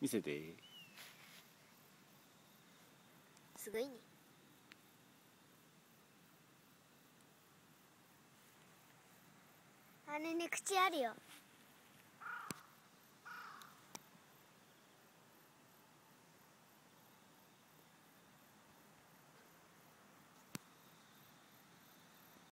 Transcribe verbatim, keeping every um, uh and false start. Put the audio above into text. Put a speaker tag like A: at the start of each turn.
A: 見せて。
B: すごいね。あれね、口あるよ。